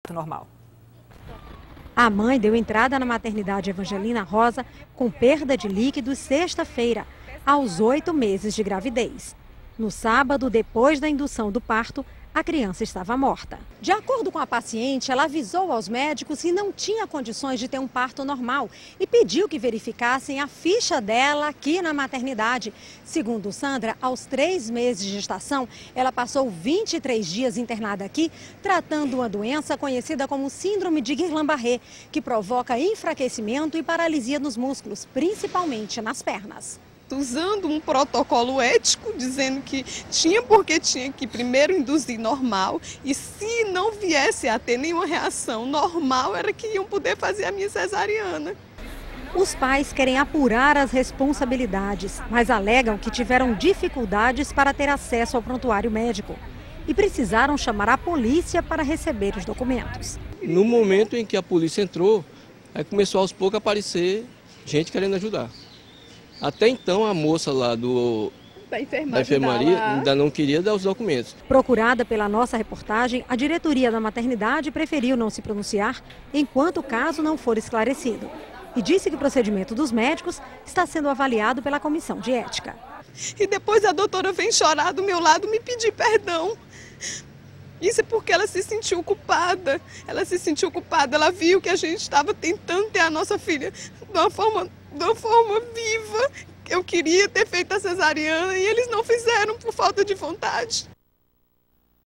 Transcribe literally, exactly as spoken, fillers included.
parto normal. A mãe deu entrada na maternidade Evangelina Rosa com perda de líquidos sexta-feira, aos oito meses de gravidez. No sábado, depois da indução do parto, a criança estava morta. De acordo com a paciente, ela avisou aos médicos que não tinha condições de ter um parto normal e pediu que verificassem a ficha dela aqui na maternidade. Segundo Sandra, aos três meses de gestação, ela passou vinte e três dias internada aqui, tratando uma doença conhecida como síndrome de Guillain-Barré, que provoca enfraquecimento e paralisia nos músculos, principalmente nas pernas. Usando um protocolo ético, dizendo que tinha porque tinha que primeiro induzir normal e se não viesse a ter nenhuma reação normal, era que iam poder fazer a minha cesariana. Os pais querem apurar as responsabilidades, mas alegam que tiveram dificuldades para ter acesso ao prontuário médico e precisaram chamar a polícia para receber os documentos. No momento em que a polícia entrou, aí começou aos poucos a aparecer gente querendo ajudar. Até então a moça lá do, da enfermaria, da enfermaria ainda não queria dar os documentos. Procurada pela nossa reportagem, a diretoria da maternidade preferiu não se pronunciar enquanto o caso não for esclarecido. E disse que o procedimento dos médicos está sendo avaliado pela comissão de ética. E depois a doutora vem chorar do meu lado me pedir perdão. Isso é porque ela se sentiu culpada. Ela se sentiu culpada, ela viu que a gente estava tentando ter a nossa filha de uma forma, de uma forma viva. Eu queria ter feito a cesariana e eles não fizeram por falta de vontade.